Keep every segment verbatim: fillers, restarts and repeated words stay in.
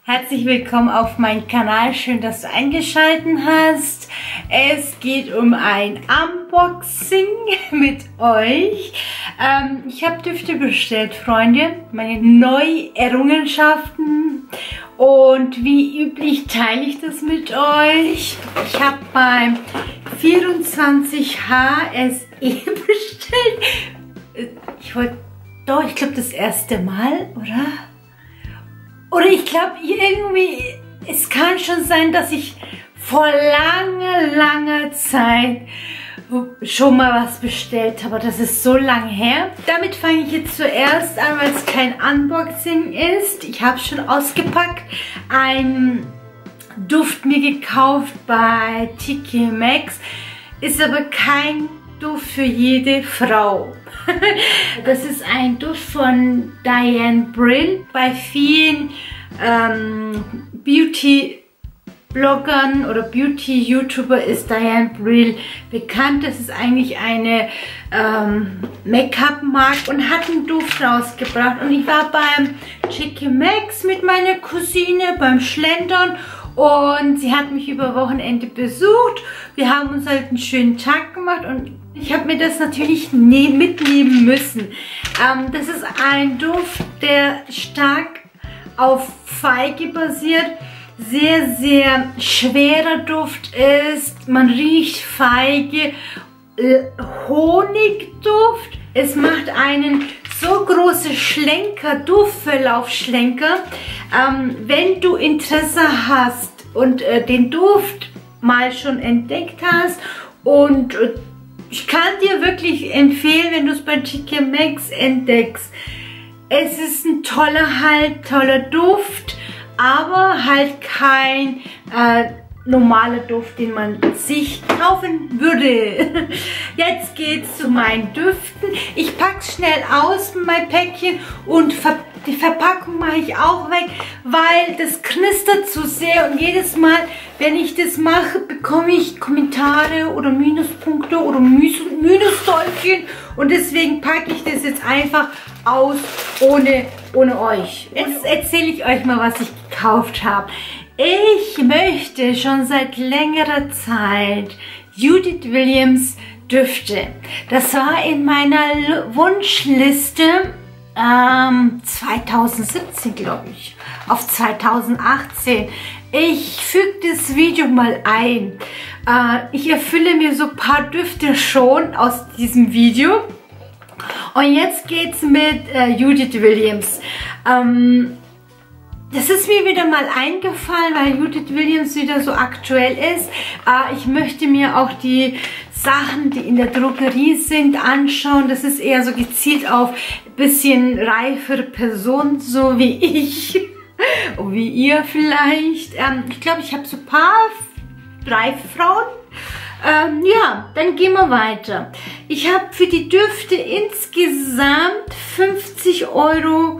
Herzlich willkommen auf meinem Kanal, schön, dass du eingeschaltet hast. Es geht um ein Unboxing mit euch. Ähm, ich habe Düfte bestellt, Freunde, meine neuen Errungenschaften. Und wie üblich teile ich das mit euch. Ich habe beim vierundzwanzig H S E bestellt. Ich wollte, doch, ich glaube das erste Mal, oder? Oder ich glaube irgendwie, es kann schon sein, dass ich vor langer, langer Zeit schon mal was bestellt habe. Das ist so lang her. Damit fange ich jetzt zuerst an, weil es kein Unboxing ist. Ich habe schon ausgepackt. Ein Duft mir gekauft bei T K Maxx. Ist aber kein Duft für jede Frau. Das ist ein Duft von Diane Brill. Bei vielen ähm, Beauty-Bloggern oder Beauty-YouTuber ist Diane Brill bekannt. Das ist eigentlich eine ähm, Make-up-Marke und hat einen Duft rausgebracht. Und ich war beim T K Maxx mit meiner Cousine beim Schlendern. Und sie hat mich über Wochenende besucht. Wir haben uns halt einen schönen Tag gemacht und ich habe mir das natürlich ne mitnehmen müssen. Ähm, das ist ein Duft, der stark auf Feige basiert. Sehr, sehr schwerer Duft ist. Man riecht Feige, äh, Honigduft. Es macht einen so große Schlenker, Duftverlaufsschlenker. Ähm, wenn du Interesse hast und äh, den Duft mal schon entdeckt hast und äh, ich kann dir wirklich empfehlen, wenn du es bei T K Maxx entdeckst. Es ist ein toller halt, toller Duft, aber halt kein äh, normaler Duft, den man sich kaufen würde. Jetzt geht's zu meinen Düften. Ich packe es schnell aus, mein Päckchen, und ver die Verpackung mache ich auch weg, weil das knistert zu sehr und jedes Mal, wenn ich das mache, bekomme ich Kommentare oder Minuspunkte oder Minustäufchen und deswegen packe ich das jetzt einfach aus ohne, ohne euch. Jetzt erzähle ich euch mal, was ich gekauft habe. Ich möchte schon seit längerer Zeit Judith Williams Düfte. Das war in meiner Wunschliste ähm, zweitausendsiebzehn, glaube ich, auf zweitausendachtzehn. Ich füge das Video mal ein. Äh, ich erfülle mir so ein paar Düfte schon aus diesem Video. Und jetzt geht's mit äh, Judith Williams. Ähm, Das ist mir wieder mal eingefallen, weil Judith Williams wieder so aktuell ist. Äh, ich möchte mir auch die Sachen, die in der Drogerie sind, anschauen. Das ist eher so gezielt auf ein bisschen reifere Personen, so wie ich. Und wie ihr vielleicht. Ähm, ich glaube, ich habe so ein paar reife Frauen. Ähm, ja, dann gehen wir weiter. Ich habe für die Düfte insgesamt fünfzig Euro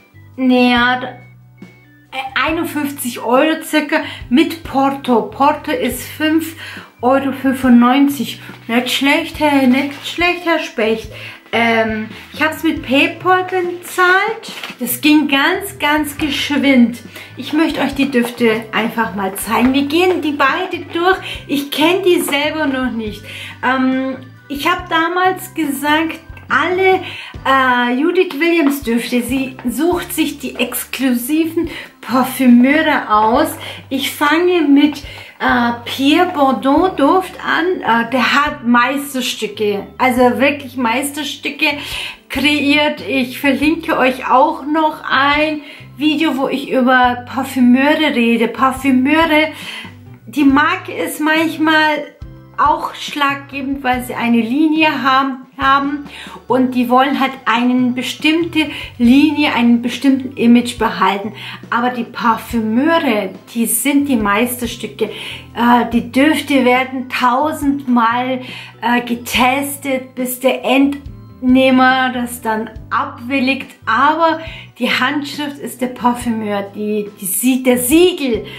näher. einundfünfzig Euro circa mit Porto. Porto ist fünf Euro fünfundneunzig. Nicht schlecht, Herr, nicht schlecht, Herr Specht. Ähm, ich habe es mit PayPal bezahlt. Das ging ganz, ganz geschwind. Ich möchte euch die Düfte einfach mal zeigen. Wir gehen die beide durch. Ich kenne die selber noch nicht. Ähm, ich habe damals gesagt, alle äh, Judith Williams Düfte, sie sucht sich die exklusiven Parfümeure aus. Ich fange mit äh, Pierre Bourdieu Duft an. Äh, der hat Meisterstücke, also wirklich Meisterstücke kreiert. Ich verlinke euch auch noch ein Video, wo ich über Parfümeure rede. Parfümeure, die Marke ist manchmal auch schlaggebend, weil sie eine Linie haben, haben und die wollen halt eine bestimmte Linie, einen bestimmten Image behalten. Aber die Parfümeure, die sind die Meisterstücke. Äh, die Düfte werden tausendmal äh, getestet, bis der Endnehmer das dann abwilligt. Aber die Handschrift ist der Parfümeur, die, die, der Siegel.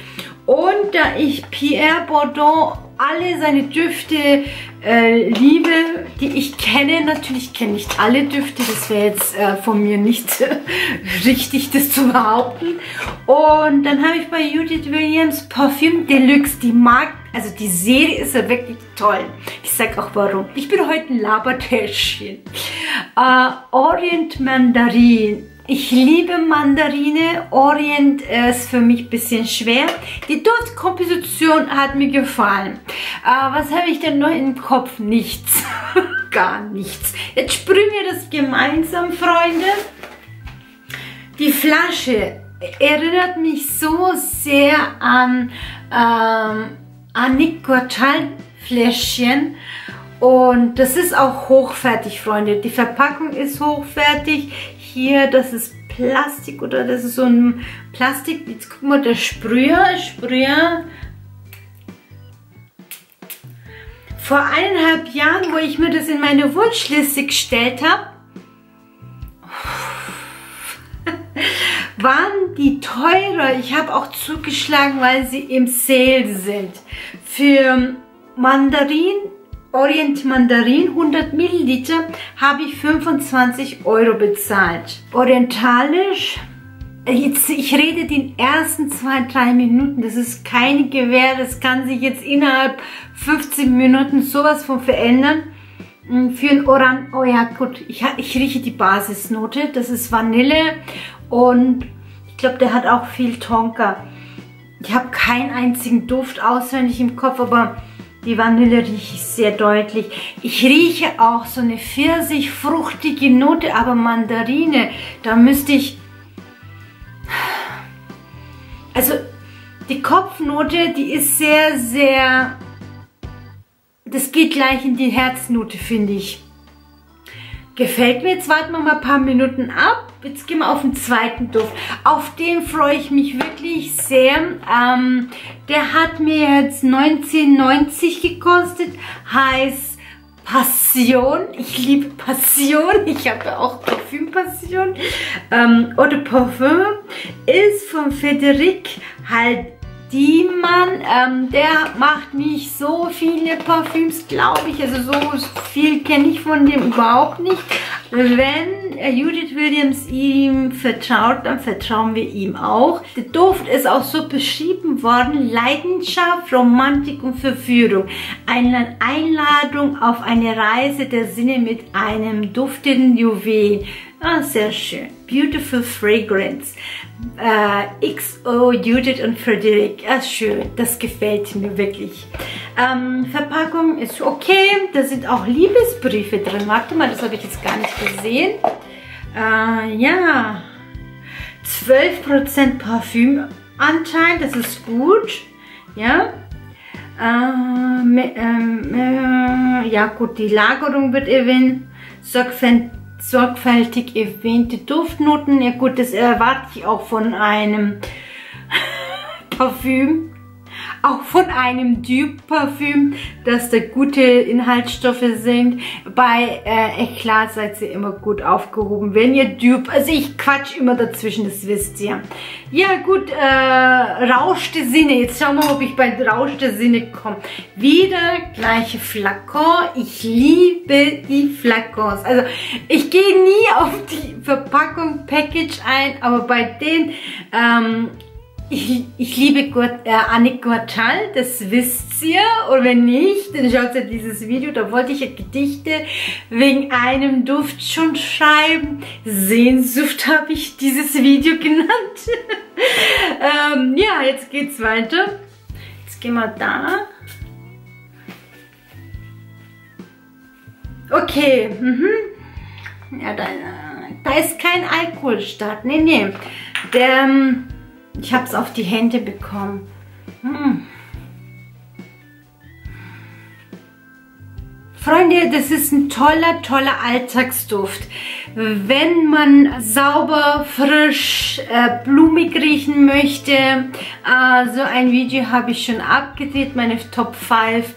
Und da ich Pierre Bourdieu alle seine Düfte äh, liebe, die ich kenne, natürlich kenne ich nicht alle Düfte, das wäre jetzt äh, von mir nicht äh, richtig, das zu behaupten. Und dann habe ich bei Judith Williams Parfüm Deluxe, die mag, also die Serie ist ja wirklich toll. Ich sage auch warum. Ich bin heute ein Labertäschchen. Äh, Orient Mandarin. Ich liebe Mandarine. Orient ist für mich ein bisschen schwer. Die Duftkomposition hat mir gefallen. Äh, was habe ich denn noch im Kopf? Nichts. Gar nichts. Jetzt sprühen wir das gemeinsam, Freunde. Die Flasche erinnert mich so sehr an ähm, Annick Goutal Fläschchen. Und das ist auch hochwertig, Freunde. Die Verpackung ist hochwertig. Hier, das ist Plastik oder das ist so ein Plastik. Jetzt gucken wir, der Sprüher, Sprüher. Vor eineinhalb Jahren, wo ich mir das in meine Wunschliste gestellt habe, waren die teurer. Ich habe auch zugeschlagen, weil sie im Sale sind. Für Mandarin, Orient Mandarin, hundert Milliliter, habe ich fünfundzwanzig Euro bezahlt. Orientalisch, jetzt, ich rede den ersten zwei, drei Minuten, das ist keine Gewähr, das kann sich jetzt innerhalb fünfzehn Minuten sowas von verändern. Für ein Oran, oh ja gut, ich, ich rieche die Basisnote, das ist Vanille und ich glaube, der hat auch viel Tonka. Ich habe keinen einzigen Duft auswendig im Kopf, aber die Vanille rieche ich sehr deutlich. Ich rieche auch so eine pfirsich-fruchtige Note, aber Mandarine, da müsste ich... Also die Kopfnote, die ist sehr, sehr... Das geht gleich in die Herznote, finde ich. Gefällt mir. Jetzt warten wir mal ein paar Minuten ab. Jetzt gehen wir auf den zweiten Duft. Auf den freue ich mich wirklich sehr. Ähm, der hat mir jetzt neunzehn neunzig gekostet. Heißt Passion. Ich liebe Passion. Ich habe ja auch Parfümpassion. Ähm, Eau de Parfum ist von Frédéric Haldiman. Ähm, der macht nicht so viele Parfüms, glaube ich. Also so viel kenne ich von dem überhaupt nicht. Wenn Judith Williams ihm vertraut, dann vertrauen wir ihm auch. Der Duft ist auch so beschrieben worden: Leidenschaft, Romantik und Verführung. Eine Einladung auf eine Reise der Sinne mit einem duftenden Juwel. Ah, sehr schön. Beautiful Fragrance. Äh, X O Judith und Frédéric. Ah, schön. Das gefällt mir wirklich. Ähm, Verpackung ist okay. Da sind auch Liebesbriefe drin. Warte mal, das habe ich jetzt gar nicht gesehen. Äh, ja. zwölf Prozent Parfümanteil. Das ist gut. Ja. Äh, äh, ja gut, die Lagerung wird erwähnt. Sorgfältig sorgfältig erwähnte Duftnoten. Ja gut, das erwarte ich auch von einem Parfüm. Auch von einem Dupe-Parfüm, dass da gute Inhaltsstoffe sind. Bei äh, Eclat seid ihr immer gut aufgehoben. Wenn ihr Dupe, also ich quatsch immer dazwischen, das wisst ihr. Ja gut, äh, Rausch der Sinne. Jetzt schauen wir mal, ob ich bei Rausch der Sinne komme. Wieder gleiche Flakon. Ich liebe die Flakons. Also ich gehe nie auf die Verpackung, Package ein, aber bei den... Ähm, Ich, ich liebe Gott, äh, Annick Goutal, das wisst ihr. Und wenn nicht, dann schaut ihr dieses Video. Da wollte ich ja Gedichte wegen einem Duft schon schreiben. Sehnsucht habe ich dieses Video genannt. ähm, ja, jetzt geht's weiter. Jetzt gehen wir da. Okay. Mhm. Ja, da, da ist kein Alkoholstart. Nee, nee. Der... Ich habe es auf die Hände bekommen. Hm. Freunde, das ist ein toller, toller Alltagsduft. Wenn man sauber, frisch, äh, blumig riechen möchte, äh, so ein Video habe ich schon abgedreht, meine Top fünf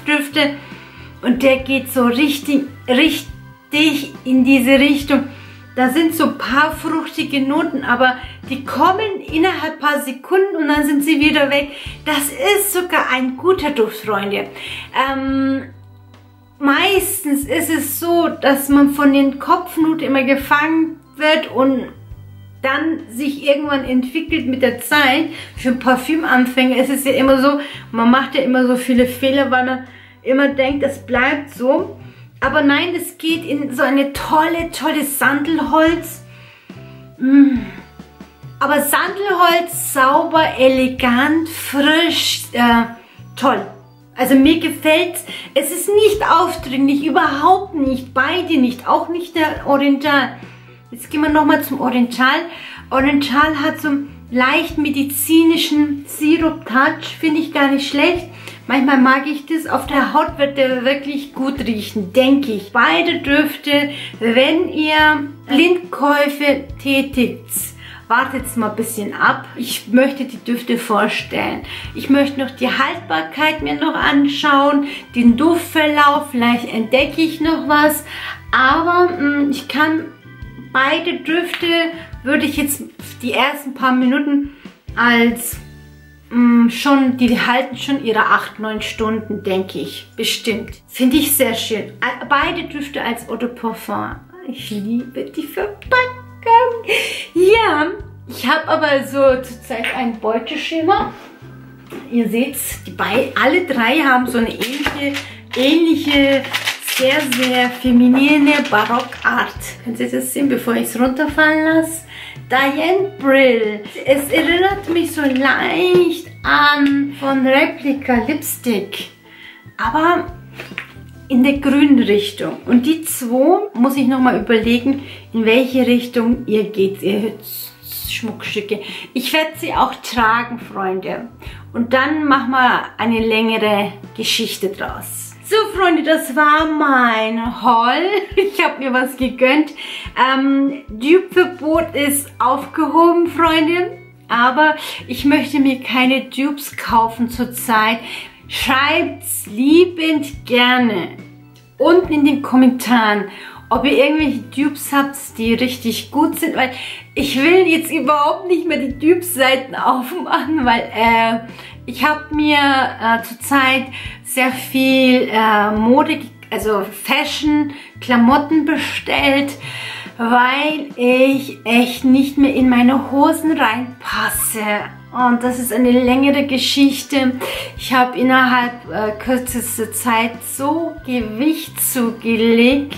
Berufsdüfte. Und der geht so richtig, richtig in diese Richtung. Da sind so ein paar fruchtige Noten, aber die kommen innerhalb ein paar Sekunden und dann sind sie wieder weg. Das ist sogar ein guter Duft, Freunde. Ähm, meistens ist es so, dass man von den Kopfnoten immer gefangen wird und dann sich irgendwann entwickelt mit der Zeit. Für Parfümanfänger ist es ja immer so, man macht ja immer so viele Fehler, weil man immer denkt, es bleibt so. Aber nein, es geht in so eine tolle, tolle Sandelholz. Mm. Aber Sandelholz, sauber, elegant, frisch, äh, toll. Also mir gefällt's. Es ist nicht aufdringlich, überhaupt nicht. Beide nicht, auch nicht der Oriental. Jetzt gehen wir nochmal zum Oriental. Oriental hat so einen leicht medizinischen Sirup-Touch, finde ich gar nicht schlecht. Manchmal mag ich das. Auf der Haut wird der wirklich gut riechen, denke ich. Beide Düfte, wenn ihr Blindkäufe tätigt, wartet mal ein bisschen ab. Ich möchte die Düfte vorstellen. Ich möchte noch die Haltbarkeit mir noch anschauen, den Duftverlauf, vielleicht entdecke ich noch was. Aber mh, ich kann beide Düfte, würde ich jetzt die ersten paar Minuten als mh, schon, die halten schon ihre acht, neun Stunden, denke ich. Bestimmt. Finde ich sehr schön. Beide Düfte als Eau de Parfum. Ich liebe die Verpackung. Ja, ich habe aber so zurzeit einen Beuteschimmer. Ihr seht, die bei, alle drei haben so eine ähnliche, ähnliche, sehr, sehr feminine Barockart. Könnt ihr das sehen, bevor ich es runterfallen lasse? Diane Brill. Es erinnert mich so leicht an von Replica Lipstick, aber in der grünen Richtung. Und die zwei muss ich nochmal überlegen, in welche Richtung ihr geht, ihr Schmuckstücke. Ich werde sie auch tragen, Freunde. Und dann machen wir eine längere Geschichte draus. So, Freunde, das war mein Haul. Ich habe mir was gegönnt. Ähm, Dupe-Verbot ist aufgehoben, Freunde. Aber ich möchte mir keine Dupes kaufen zurzeit. Schreibt's liebend gerne unten in den Kommentaren, ob ihr irgendwelche Dupes habt, die richtig gut sind, weil ich will jetzt überhaupt nicht mehr die Dupes-Seiten aufmachen, weil äh, ich habe mir äh, zurzeit sehr viel äh, Mode, also Fashion, Klamotten bestellt, weil ich echt nicht mehr in meine Hosen reinpasse. Und das ist eine längere Geschichte. Ich habe innerhalb äh, kürzester Zeit so Gewicht zugelegt.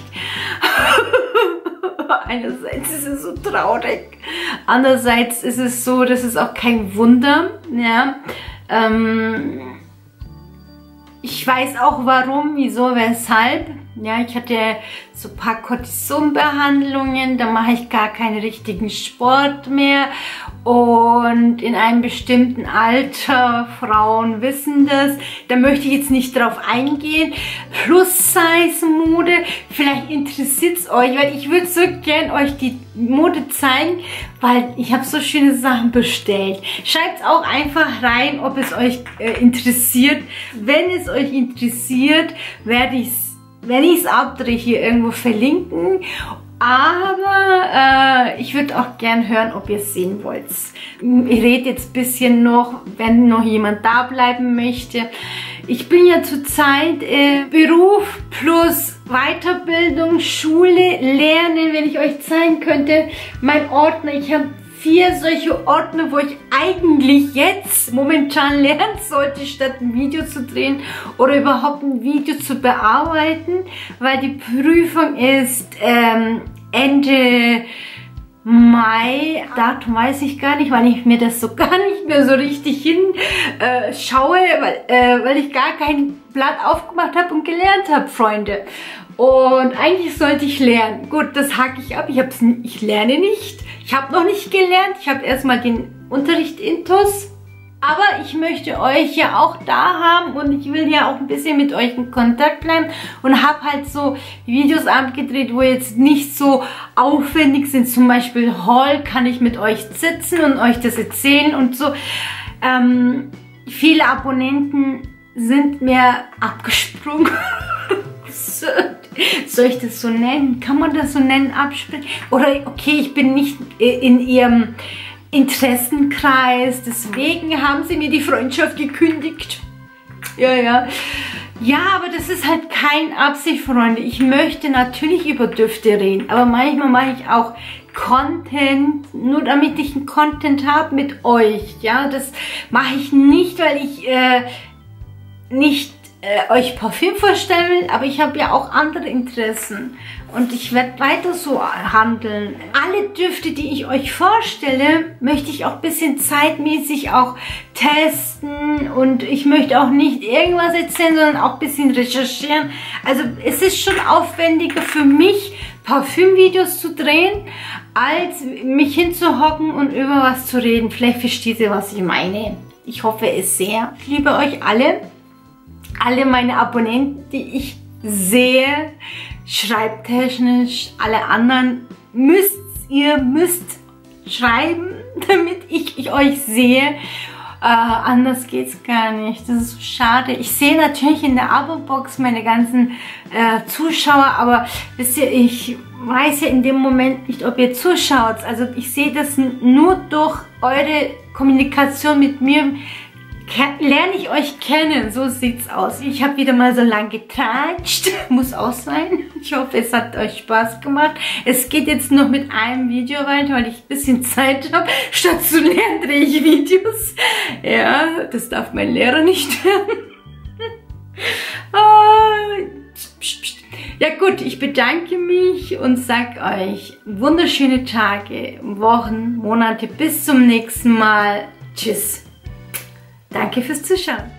Einerseits ist es so traurig, andererseits ist es so, das ist auch kein Wunder. Ja. Ähm, ich weiß auch warum, wieso, weshalb. Ja, ich hatte so ein paar Cortisonbehandlungen, da mache ich gar keinen richtigen Sport mehr. Und in einem bestimmten Alter, Frauen wissen das, da möchte ich jetzt nicht drauf eingehen. Plus-Size-Mode, vielleicht interessiert es euch, weil ich würde so gern euch die Mode zeigen, weil ich habe so schöne Sachen bestellt. Schreibt auch einfach rein, ob es euch äh, interessiert. Wenn es euch interessiert, werde ich es, wenn ich es abdrehe, hier irgendwo verlinken. Aber äh, ich würde auch gern hören, ob ihr es sehen wollt. Ich rede jetzt ein bisschen noch, wenn noch jemand da bleiben möchte. Ich bin ja zurzeit äh, Beruf plus Weiterbildung, Schule, Lernen, wenn ich euch zeigen könnte. Mein Ordner, ich habe vier solche Ordner, wo ich eigentlich jetzt momentan lernen sollte, statt ein Video zu drehen oder überhaupt ein Video zu bearbeiten, weil die Prüfung ist ähm, Ende Mai. Datum weiß ich gar nicht, weil ich mir das so gar nicht mehr so richtig hinschaue, äh, schaue, weil, äh, weil ich gar kein Blatt aufgemacht habe und gelernt habe, Freunde. Und eigentlich sollte ich lernen. Gut, das hake ich ab. Ich, hab's, ich lerne nicht. Ich habe noch nicht gelernt. Ich habe erstmal den Unterricht intus. Aber ich möchte euch ja auch da haben und ich will ja auch ein bisschen mit euch in Kontakt bleiben und habe halt so Videos abgedreht, wo jetzt nicht so aufwendig sind. Zum Beispiel Haul, kann ich mit euch sitzen und euch das erzählen und so. Ähm, viele Abonnenten sind mir abgesprungen. Soll ich das so nennen? Kann man das so nennen, absprechen? Oder okay, ich bin nicht in ihrem Interessenkreis, deswegen haben sie mir die Freundschaft gekündigt. Ja, ja. Ja, aber das ist halt keine Absicht, Freunde. Ich möchte natürlich über Düfte reden, aber manchmal mache ich auch Content, nur damit ich einen Content habe mit euch. Ja, das mache ich nicht, weil ich äh, nicht äh, euch Parfüm vorstellen will, aber ich habe ja auch andere Interessen und ich werde weiter so handeln. Alle Düfte, die ich euch vorstelle, möchte ich auch ein bisschen zeitmäßig auch testen und ich möchte auch nicht irgendwas erzählen, sondern auch ein bisschen recherchieren. Also es ist schon aufwendiger für mich, Parfümvideos zu drehen, als mich hinzuhocken und über was zu reden. Vielleicht versteht ihr, was ich meine. Ich hoffe es sehr. Ich liebe euch alle. Alle meine Abonnenten, die ich sehe, schreibtechnisch, alle anderen, müsst ihr müsst schreiben, damit ich, ich euch sehe. Äh, anders geht's gar nicht. Das ist so schade. Ich sehe natürlich in der Abo-Box meine ganzen äh, Zuschauer, aber wisst ihr, ich weiß ja in dem Moment nicht, ob ihr zuschaut. Also ich sehe das nur durch eure Kommunikation mit mir. Lerne ich euch kennen, so sieht's aus. Ich habe wieder mal so lang getratscht, muss auch sein. Ich hoffe, es hat euch Spaß gemacht. Es geht jetzt noch mit einem Video weiter, weil ich ein bisschen Zeit habe. Statt zu lernen, drehe ich Videos. Ja, das darf mein Lehrer nicht hören. Ja gut, ich bedanke mich und sag euch wunderschöne Tage, Wochen, Monate. Bis zum nächsten Mal. Tschüss. Danke fürs Zuschauen.